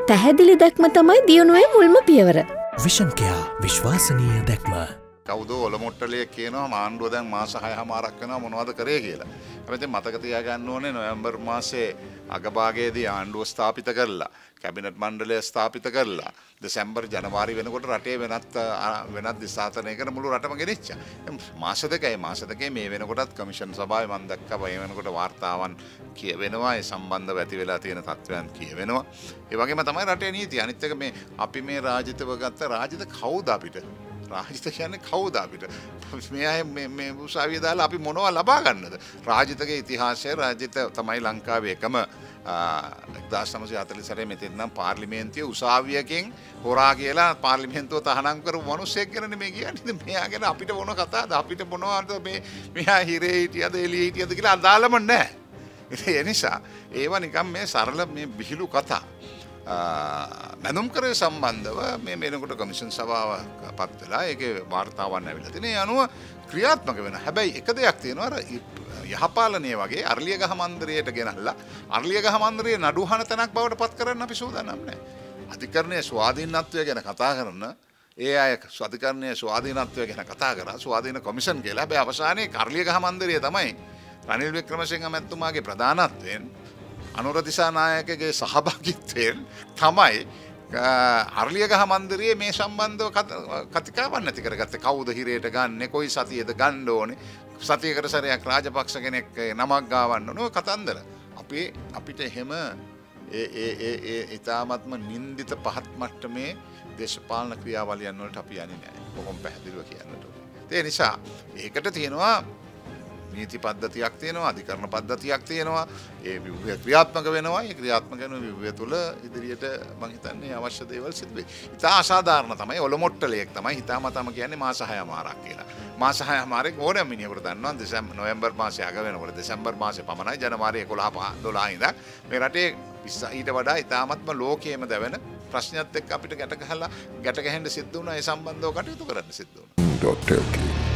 පැහැදිලි දැක්ම තමයි දියුණුවේ මුල්ම පියවර. විෂන් කෙයා විශ්වාසනීය දැක්ම. කවුද ඔලොමොට්ටලිය කියනවා ආණ්ඩුව දැන් මාස 6මාරක් වෙනවා මොනවද කරේ කියලා. හැබැයි මතක තියාගන්න ඕනේ නොවැම්බර් මාසේ අගභාගයේදී ආණ්ඩුව ස්ථාපිත කරලා කැබිනට් මණ්ඩලය ස්ථාපිත කරලා දෙසැම්බර් ජනවාරි වෙනකොට රටේ වෙනත් දිසාතනයකට මුළු රටම ගෙනිච්චා. මාස දෙකේ මේ වෙනකොටත් කමිෂන් සභාවේ මම දැක්කා මේ වෙනකොට වාර්තාවන් කියවෙනවා ඒ සම්බන්ධව ඇති වෙලා තියෙන තත්ත්වයන් කියවෙනවා. ඒ වගේම තමයි රටේ නීතිය. අනිත් එක මේ අපි මේ රාජිතව ගත්ත රාජිත කවුද අපිට? රාජිත කියන්නේ කවුද අපිට? මේ අය මේ උසාවිය දාලා අපි මොනවා ලබා ගන්නද? රාජිතගේ ඉතිහාසය රාජිත තමයි ලංකාවේ එකම 1940 මෙතෙන් නම් පාර්ලිමේන්තුවේ උසාවියකින් හොරා කියලා පාර්ලිමේන්තුව තහනම් කරපු මිනිස්සෙක් ගැන නෙමෙයි කියන්නේ. මෙයා ගැන අපිට මොන කතාවද? අපිට මොනවද මේ මෙයා හිරේ හිටියද එළියේ හිටියද කියලා අදාළම නැහැ. ඒ නිසා ඒවා නිකන් මේ සරල මේ විහිළු කතා. මැනුම් කරේ සම්බන්ධව මේ වෙනකොට කමිෂන් සභාව පත් වෙලා ඒකේ වාර්තාවන් ඇවිල්ලා තියෙන. ඒ අනුව ක්‍රියාත්මක වෙනවා. හැබැයි එක දෙයක් තියෙනවා අර යහපාලනයේ වගේ අර්ලියගහ මන්දිරයට ගෙනල්ලා අර්ලියගහ මන්දිරයේ නඩුහන තැනක් බවට පත් කරන්න අපි සූදානම් නැහැ. අධිකරණයේ ස්වාධීනත්වය ගැන කතා කරන ඒ අය අධිකරණයේ ස්වාධීනත්වය ගැන කතා කරා ස්වාධීන කොමිෂන් කියලා. හැබැයි අවසානයේ අර්ලියගහ මන්දිරය තමයි රනිල් වික්‍රමසිංහ මැතිතුමාගේ ප්‍රධානත්වයෙන් අනුර දිසානායකගේ සහභාගීත්වයෙන් තමයි අර්ලියගහ මන්දිරයේ මේ සම්බන්ධව කතිකාවන් නැති කරගත්තේ. කවුද හිරේට ගන්නෙ, කොයි සතියේද ගන්න ඕනේ, සතියකට සැරයක් රාජපක්ෂ කෙනෙක් නමක් ගාවන්න ඕනේ කතන්දර. අපිට එහෙම ඊ타මත්ම නින්දිත පහත් මට්ටමේ දේශපාලන ක්‍රියාවලියන් වලට අපි යන්නේ නැහැ. කොහොම පැහැදිලිව කියන්නට ඕනේ. ඒ නිසා ඒකට තියෙනවා නීති පද්ධතියක් තියෙනවා, අධිකරණ පද්ධතියක් තියෙනවා. ඒ විභවය ක්‍රියාත්මක වෙනවා. ඒ ක්‍රියාත්මක වෙන විභවය තුළ ඉදිරියට මම හිතන්නේ අවශ්‍ය දේවල් සිදු වෙයි. ඉතා අසාධාරණ තමයි ඔලොමොට්ටලයක් තමයි හිතාමතාම කියන්නේ මාස 6මාරක් කියලා. මාස 6මාරේ ඕනෑම මිනිහෙකුට දන්නවා නොවැම්බර් මාසේ අග වෙනකොට දෙසැම්බර් මාසේ පමණයි ජනවාරි 11 ඉඳන් මේ රටේ ඊට වඩා ඉතාමත්ම ලෝකයේම දැවෙන ප්‍රශ්නයත් එක්ක අපිට ගැට ගහන්න සිද්ධ වුණා. ඒ සම්බන්ධව කටයුතු කරන්න සිද්ධ වුණා.